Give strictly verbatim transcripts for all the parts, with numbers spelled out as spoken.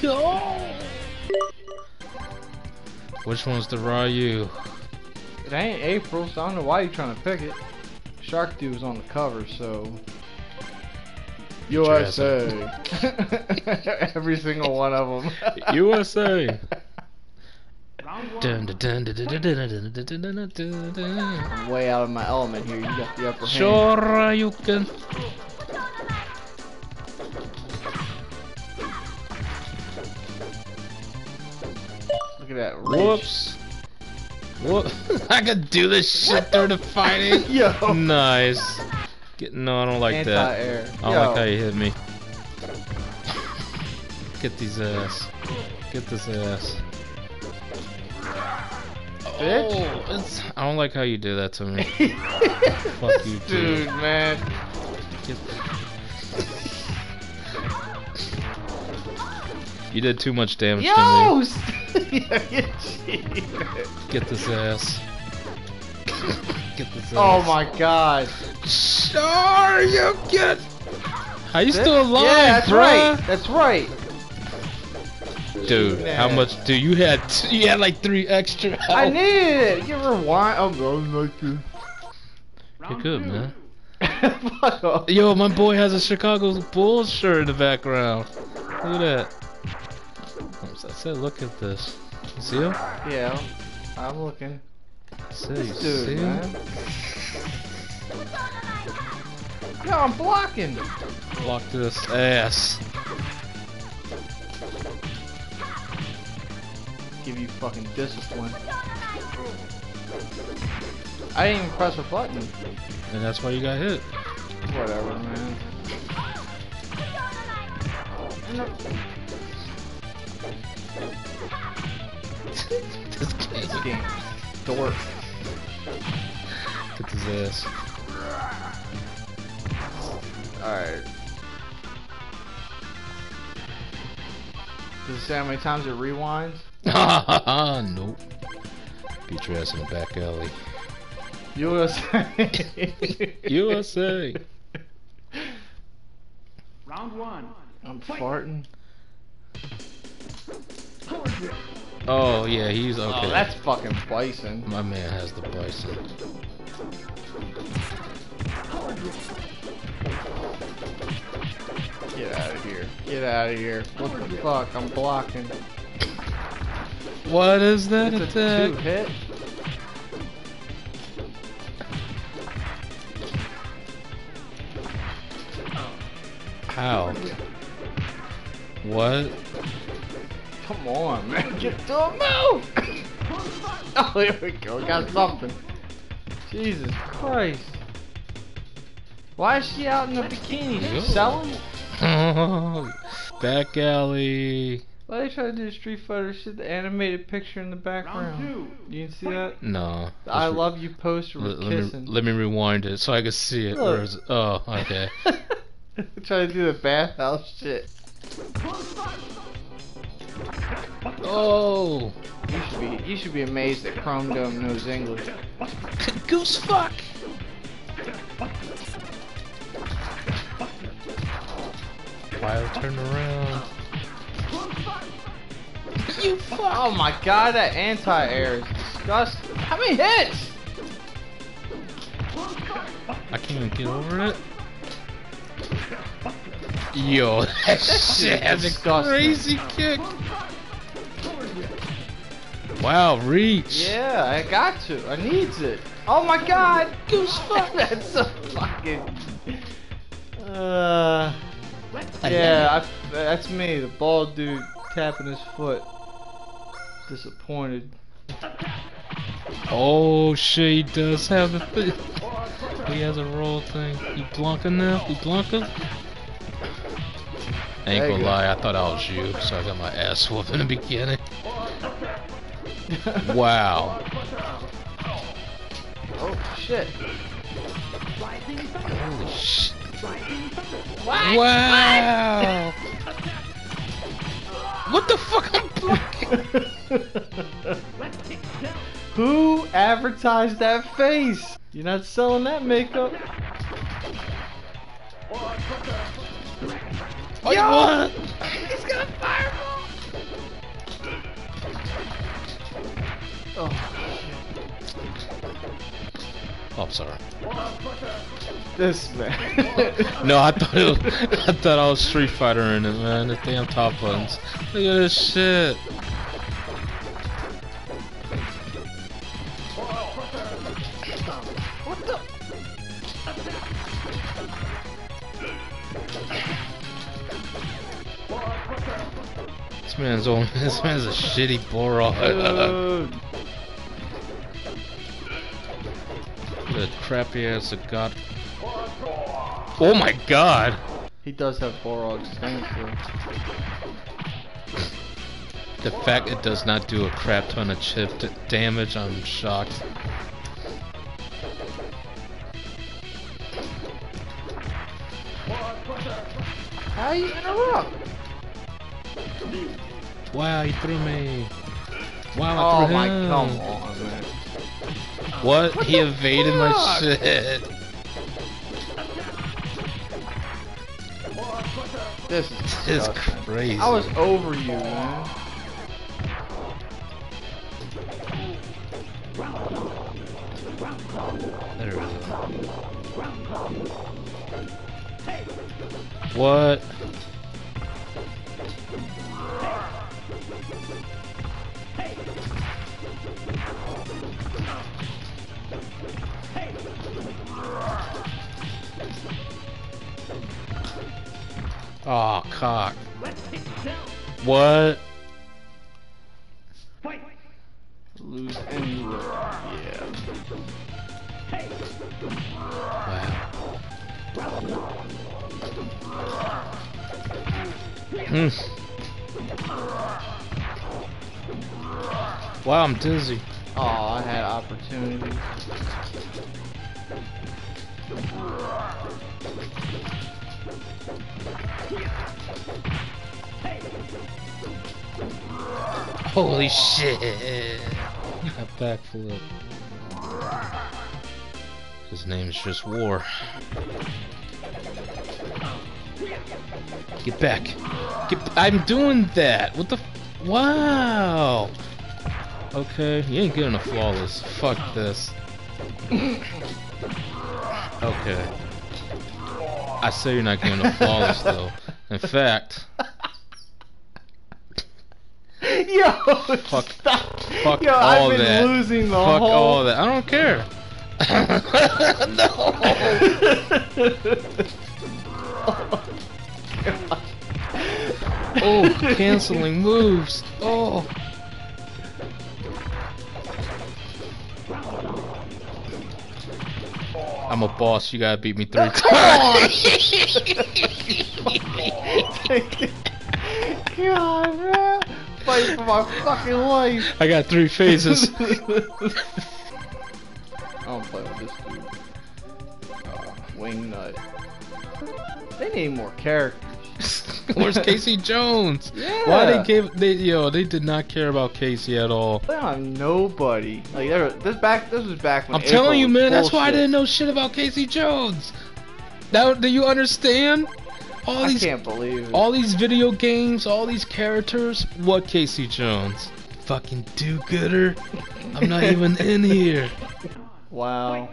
Which one's the Ryu? It ain't April, so I don't know why you're trying to pick it. Shark Dude was on the cover, so U S A. Every single one of them. U S A. I'm way out of my element here. You got the upper hand. Sure you can. Look at that reach. Whoops. Whoop. I could do this shit during the fighting. Yo. Nice. Get, no, I don't like Anti-air. that. I don't Yo. like how you hit me. Get these ass. Get this ass. Bitch. Oh, it's, I don't like how you do that to me. Fuck you, dude. dude. Man. Get you did too much damage Yo! to me. Get this ass. Get this ass. Oh my god. Sure you get. How you still alive, yeah, that's bruh? right. That's right. Dude, Man. how much? Dude, you had t you had like three extra. Health. I needed it. You rewind. I'm going like this. You're good, man. Fuck off. Yo, my boy has a Chicago Bulls shirt in the background. Look at that. I said, look at this. You see him? Yeah, I'm looking. See, you Dude, see him? man. Yo, I'm blocking. Block this ass. Give you fucking discipline. I didn't even press a button. And that's why you got hit. Whatever, man. This game. This game. Dork. Get his ass. Alright. Does it say how many times it rewinds? Nope. Beat your ass in the back alley. U S A. U S A. Round one. I'm farting. Oh yeah, he's okay. Oh, that's fucking bison. My man has the bison. Get out of here. Get out of here. What the fuck? I'm blocking. What is that It's attack? a two hit. How? What? Come on, man. Get to a move! Oh, here we go. We got something. Jesus Christ. Why is she out in a bikini? She selling? Back alley. Why they try to do Street Fighter shit? The animated picture in the background. You didn't see that? No. The I love you poster with let, kissing. me, let me rewind it so I can see it. Where is it? Oh, okay. Try to do the bathhouse shit. Oh. You should be you should be amazed that Chrome Dome knows English. Goose fuck. Why turn around? You fuck. Oh my god, that anti-air is disgusting. How many hits? I can't even get over it. Yo, that shit has a crazy kick. Wow, reach. Yeah, I got to. I needs it. Oh my god, goose fuck. That's so fucking. Uh. Yeah, I, that's me, the bald dude tapping his foot. Disappointed. Oh shit, he does have the thing. He has a roll thing. You Blanca now? You Blanca? I ain't gonna lie, I thought I was you, so I got my ass whooped in the beginning. Wow. Oh shit. Holy shit. What? Wow! What the fuck? I'm blocking. Who advertised that face? You're not selling that makeup. Oh, Yo! what? He's got a fireball. Oh, Oh, I'm sorry. this man. No, I thought it was, I thought I was Street Fighter in it, man. The damn top buttons. Look at this shit. What the? This man's on. This man's a shitty Borog. Dude. The crappy ass of God. Oh my God. He does have Borog stance though. The fact it does not do a crap ton of chip damage, I'm shocked. How you interrupt? Wow, he threw me. Wow, I Oh threw my, him. come on, man. What? What He the evaded my fuck? shit. This is This is disgusting. crazy. I was over you, man. There we go. What? Oh, cock. What? Lose anywhere. Yeah. Wow. Hmm. Wow, I'm dizzy. Oh, I had opportunities. Holy shit! A backflip. His name's just War. Get back! Get! I'm doing that. What the? F wow. Okay, you ain't getting a flawless. Fuck this. Okay. I say you're not getting a flawless though. In fact. Yo, Fuck, stop. fuck Yo, all I've been that. losing the Fuck whole... all that. I don't care. No. Oh, canceling moves. Oh. I'm a boss. You gotta beat me three times. God, man. Fighting for my fucking life. I got three phases. I don't play with this dude. Uh, Wingnut. They need more characters. Where's Casey Jones? Yeah. Why they gave they yo? They did not care about Casey at all. They don't have nobody. Like there- this back. This was back when. I'm April telling you, was man. That's why I bullshit. didn't know shit about Casey Jones. Now, do you understand? All I these, can't believe it. all these video games, all these characters. What Casey Jones? Fucking do-gooder. I'm not even in here. Wow.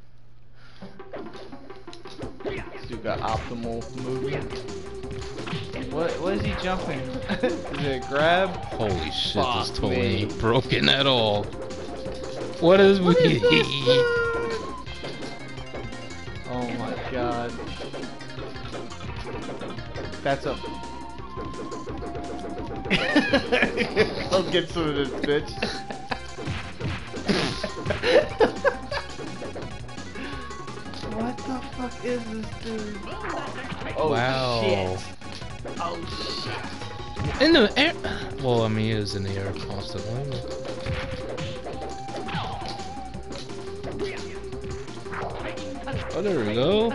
This dude got optimal movement. What? What is he jumping? Is it a grab? Holy shit! Fuck this totally me. ain't broken at all. What is we? What is this, dude? Oh my god. That's a. I'll get some of this, bitch. What the fuck is this dude? Oh Wow. shit. Oh shit. In the air. Well, I mean, he is in the air constantly. Oh, there we go.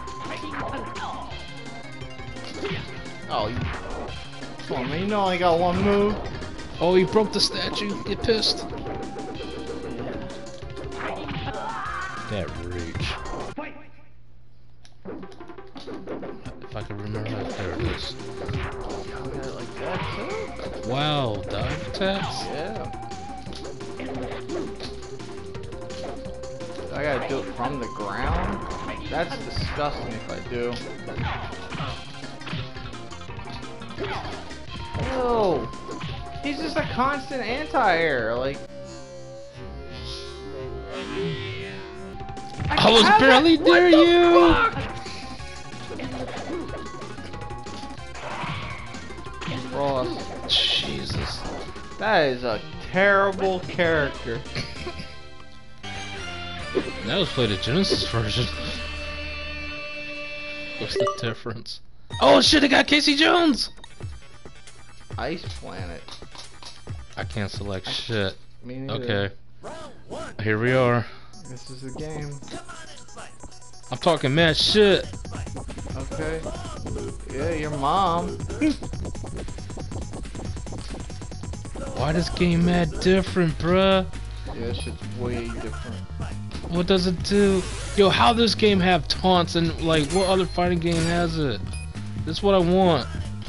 Oh, you. Come on, man. You know I only got one move. Oh, he broke the statue. Get pissed. That reach. If I can remember that, there it is. Like that too? Wow, dive attacks? Yeah. I gotta do it from the ground? That's disgusting if I do. Ew. He's just a constant anti-air, like... I, I was barely it. near you! Frost. Jesus. That is a terrible character. That was played the Genesis version. What's the difference? Oh shit, I got Casey Jones! Ice Planet. I can't select shit. Me neither. Okay. Here we are. This is the game. I'm talking mad shit. Okay. Yeah, your mom. Why this game mad different, bruh? Yeah, this shit's way different. What does it do? Yo, how this game have taunts and like what other fighting game has it? This is what I want.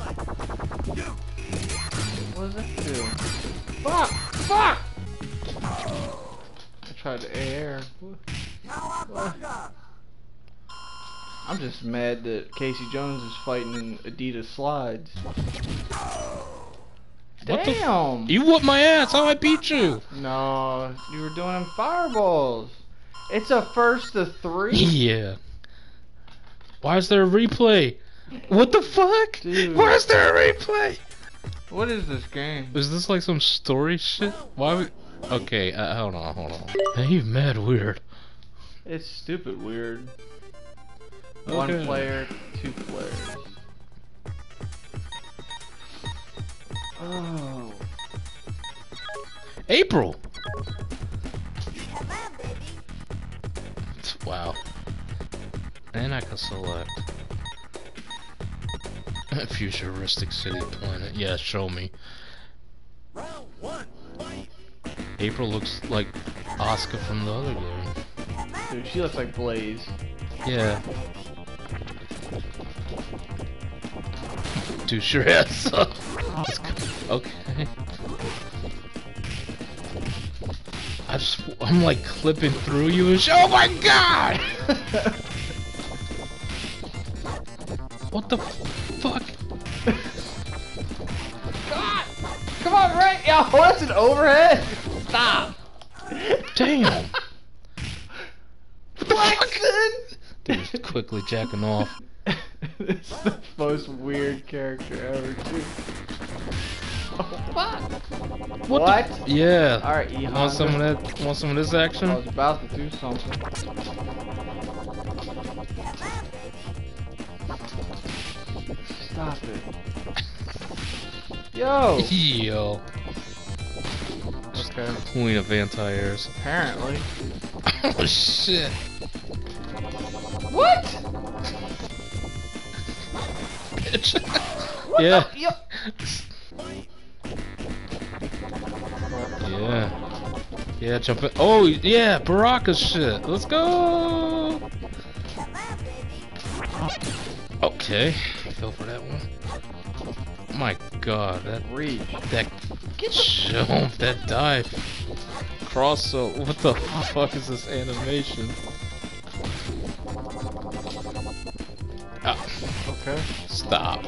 What does that do? Fuck! Fuck! I tried to air. What? I'm just mad that Casey Jones is fighting in Adidas slides. What the f- Damn! You whooped my ass. How I beat you? No, you were doing them fireballs. It's a first to three. Yeah. Why is there a replay? What the fuck? Dude. Why is there a replay? What is this game? Is this like some story shit? Why we? Okay, uh, hold on, hold on. Hey, you mad weird. It's stupid weird. Okay. One player, two players. Oh. April. Wow. And I can select futuristic city planet. Yeah, show me. April looks like Oscar from the other game. Dude, she looks like Blaze. Yeah. Douche your ass up. Okay. I just, I'm like clipping through you and sh- oh my god! What the fuck? God! Come on, right? Yo, that's an overhead? Stop! Damn! Flexin'! Dude, quickly jacking off. It's the most weird character ever, too. Oh, fuck! What? What? The yeah. Alright, E Want some of that? Want some of this action? I was about to do something. Stop it. Yo! Yo. Okay. Queen of anti-airs. Apparently. Oh shit. What? Bitch. What Yeah. the? Yo. Yeah. Yeah, jump in. Oh, yeah, Baraka shit. Let's go. Okay. Fell for that one. My god, that Reach. that jump, that dive. Cross so what the fuck is this animation? Ah, Okay. stop.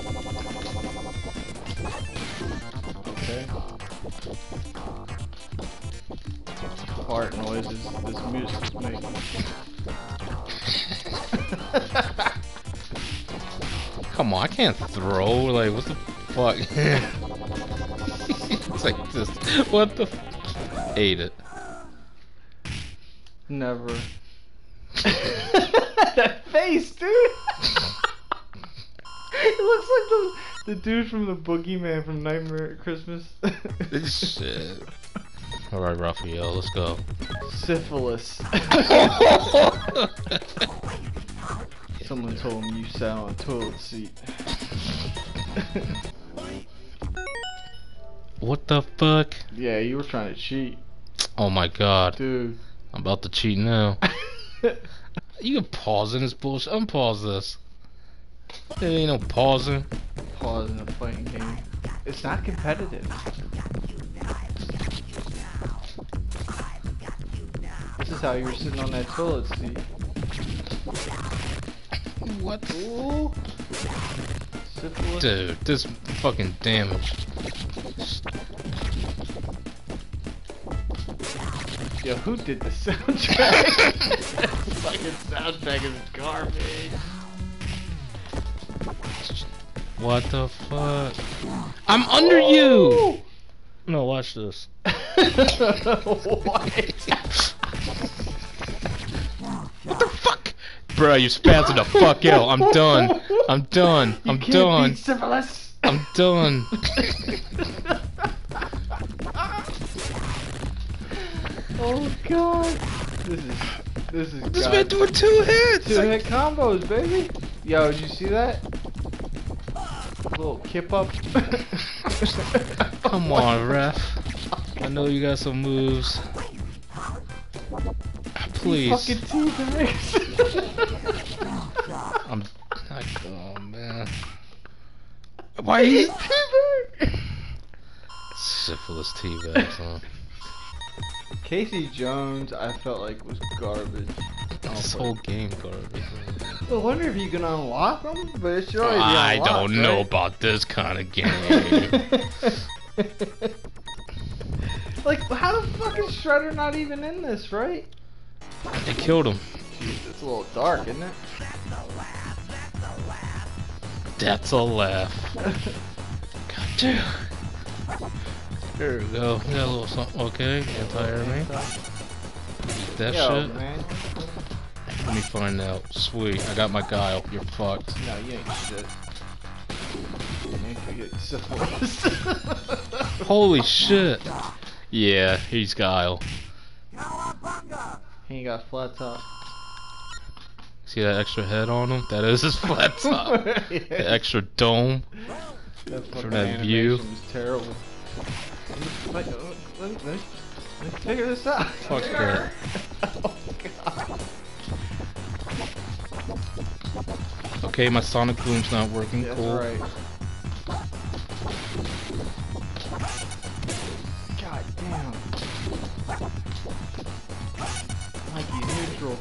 Okay. Fart noises this music's making. Come on, I can't throw. Like, what the fuck? It's like this. What the? F Ate it. Never. That face, dude! It looks like the, the dude from the Boogeyman from Nightmare at Christmas. Shit. Alright, Raphael, let's go. Syphilis. Someone told me you sat on a toilet seat. What the fuck? Yeah, you were trying to cheat. Oh my god. Dude. I'm about to cheat now. You can pause in this bullshit. Unpause this. There ain't no pausing. Pause in a fighting game. It's not competitive. This is That's how you were sitting on that toilet seat. What? Ooh. Syphilis. Dude, this fucking damage. Yo, who did the soundtrack? That fucking soundtrack is garbage. What the fuck? I'm under you! No, watch this. What? What the fuck? Bro, you spazzing the fuck out. I'm done. I'm done. You I'm can't done. beat syphilis. I'm done. Oh god. This is this is This god. man doing two hits. Two hit combos, baby. Yo, did you see that? Little kip up. Come on, ref. I know you got some moves. Please. Fucking teabags. I'm. I, oh man. Why he? Syphilis teabags, huh? Casey Jones, I felt like was garbage. This whole game garbage. I wonder if you can unlock them, but it should already be I unlocked, don't know right? about this kind of game. Like, how the fuck is Shredder not even in this, right? They killed him. Jeez, it's a little dark, isn't it? That's a laugh. God damn. There we go. We got a little something. Okay, anti-air That Yo, shit. man. Let me find out. Sweet. I got my guile. You're fucked. No, you ain't shit. You ain't forget syphilis. Holy shit. Yeah, he's guile. He ain't got flat top. See that extra head on him? That is his flat top. Yeah. The extra dome. That For fucking that view. animation was terrible. Let me, let, me, let, me, let me figure this out. Fuck that. Oh god. Okay, my sonic boom's not working. That's Cool. right. God damn. Mikey neutral.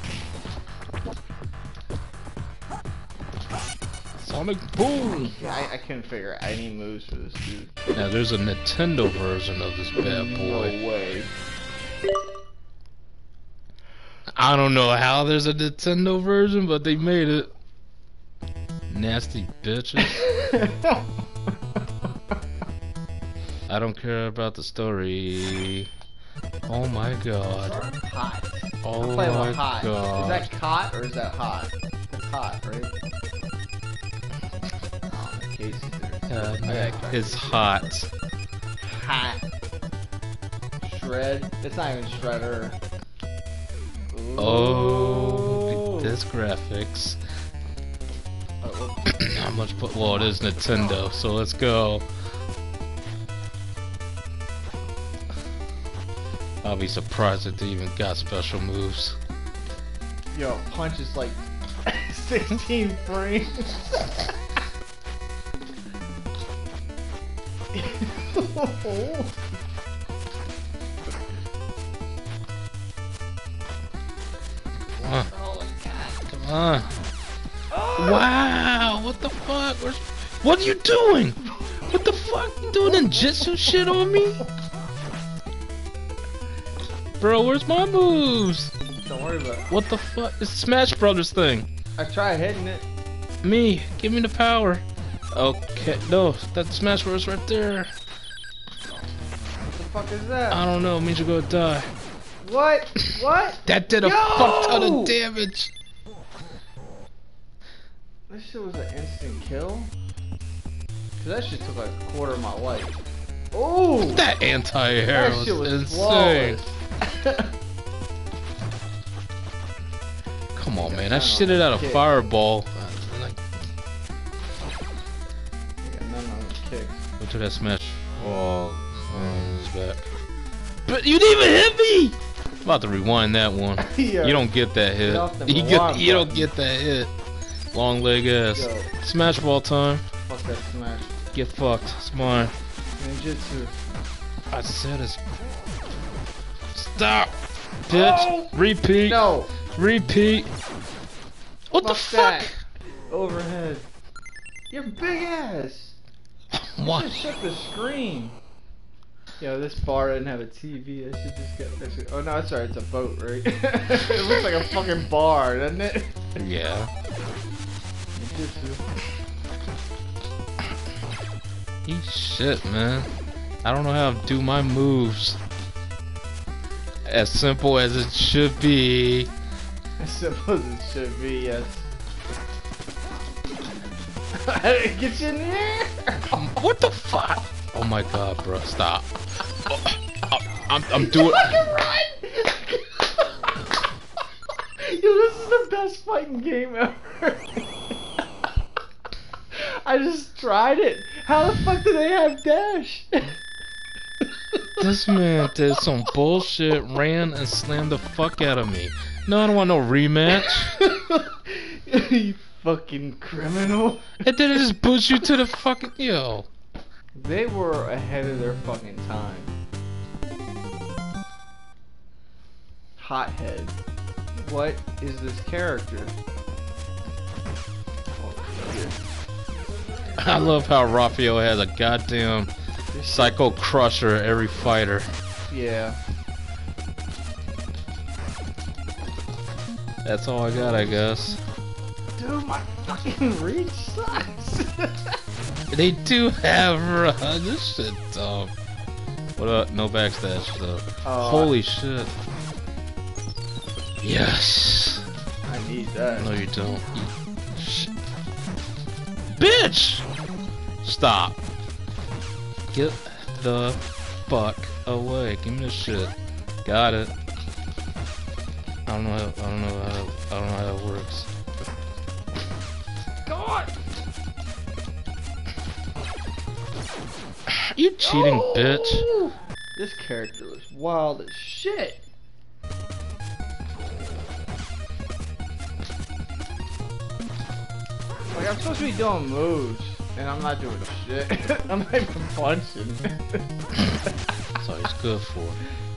Sonic boom! Yeah, I, I couldn't figure out any moves for this dude. Now there's a Nintendo version of this bad No boy. way. I don't know how there's a Nintendo version, but they made it. Nasty bitches. I don't care about the story. Oh my god. Hot. Oh I'm playing my with hot. god. Is that cot or is that hot? That's hot, right? Oh, the case is there. Uh, I neck got is hot. hot. Shred. It's not even Shredder. Ooh. Oh, this graphics. Oh, How much? But well, it is Nintendo, so let's go. I'll be surprised if they even got special moves. yo, punch is like sixteen frames. Come on. Come on. Wow, what the fuck? Where's, what are you doing? What the fuck? You doing ninjutsu shit on me? Bro, where's my moves? Don't worry about it. What the fuck? It's Smash Brothers thing. I tried hitting it. Me, give me the power. Okay, no, that's Smash Bros right there. What the fuck is that? I don't know, it means you're gonna die. What? What? That did a Yo! fuck ton of damage. This shit was an instant kill? Cause that shit took like a quarter of my life. Oh! That anti-air That was, shit was insane. flawless. Come on, man, I none shit on it out a kick. fireball. Like, Yeah, none of those kicks. went to that smash. Oh, oh, he's back. But you didn't even hit me! I'm about to rewind that one. Yeah. You don't get that hit. Get off the You, rewind get, you don't button. get that hit. Long leg ass. Yo. Smash ball time. Fuck that smash. Get fucked. It's mine. Ninjutsu. I said it's. Stop! bitch. Oh! Repeat. No. Repeat. What the Fuck fuck? that. Overhead. Your big ass. What? You should shut the screen. Yo, this bar doesn't have a T V. I should just get this. Oh no, that's right. It's a boat, right? It looks like a fucking bar, doesn't it? Yeah. Eat shit, man. I don't know how to do my moves. As simple as it should be. As simple as it should be, yes. I didn't get you in there. What the fuck? Oh my god, bro, stop. Oh, oh, I'm, I'm doing. Run! Yo, this is the best fighting game ever. I just tried it. How the fuck do they have dash? This man did some bullshit, ran and slammed the fuck out of me. No, I don't want no rematch. You fucking criminal. And then it just puts you to the fucking yo. They were ahead of their fucking time. Hothead. What is this character? Oh, shit. I love how Raphael has a goddamn psycho crusher every fighter. Yeah. That's all I got, I guess. Dude, my fucking reach sucks. They do have run. This shit dumb. What up? No backstash though. Oh, Holy shit. Yes. I need that. No, you don't. Shit. Bitch! Stop. Get the fuck away. Give me this shit. Got it. I don't know how. I don't know how. I don't know how it works. God! You cheating Oh! bitch. This character was wild as shit. Like, I'm supposed to be doing moves, and I'm not doing shit. I'm not even punching. That's all he's good for.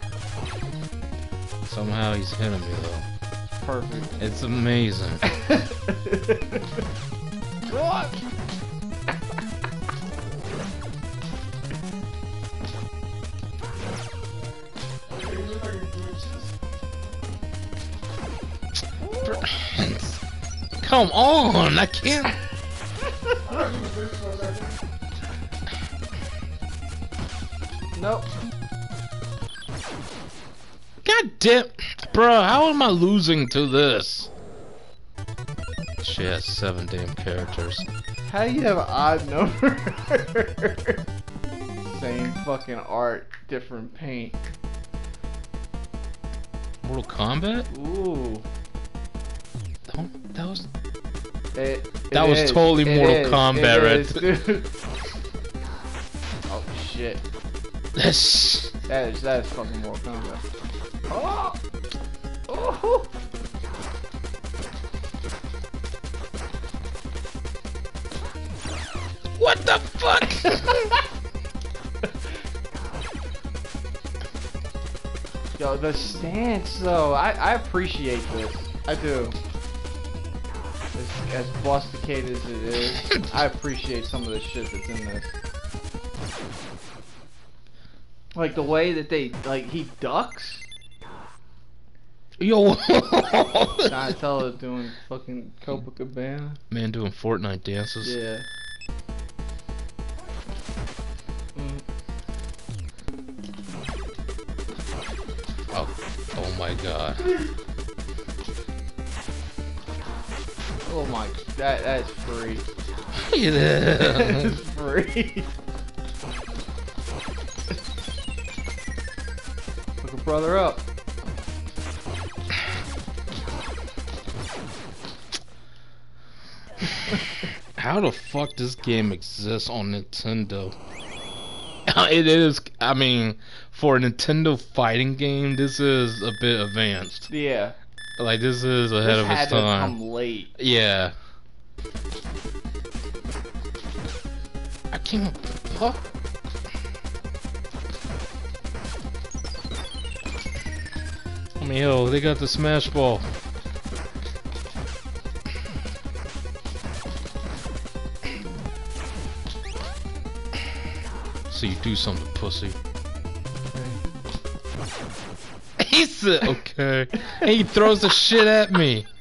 Somehow he's hitting me though. Perfect. It's amazing. God! Come on, I can't. Nope. God damn, bro, how am I losing to this? She has seven damn characters. How do you have an odd number? Same fucking art, different paint. Mortal Kombat? Ooh. Don't, that was It, that it was is, totally it Mortal is, Kombat, it right? is, dude. Oh shit. That's That is that is fucking Mortal Kombat. Oh! Oh! what the fuck? Yo, the stance though, I, I appreciate this. I do. As, as busticated as it is, I appreciate some of the shit that's in this. Like the way that they, like, he ducks. Yo, Donatello doing fucking Copacabana. man doing Fortnite dances. Yeah. Mm. Oh, oh my god. Oh my, that that's free. Yeah. That's free. Look a brother up. How the fuck this game exists on Nintendo? It is, I mean, for a Nintendo fighting game, this is a bit advanced. Yeah. Like, this is ahead This of had its to time. come late. Yeah. I can't. Huh? Let Yo, they got the smash ball. So you do something, pussy. He said, okay. And he throws the shit at me.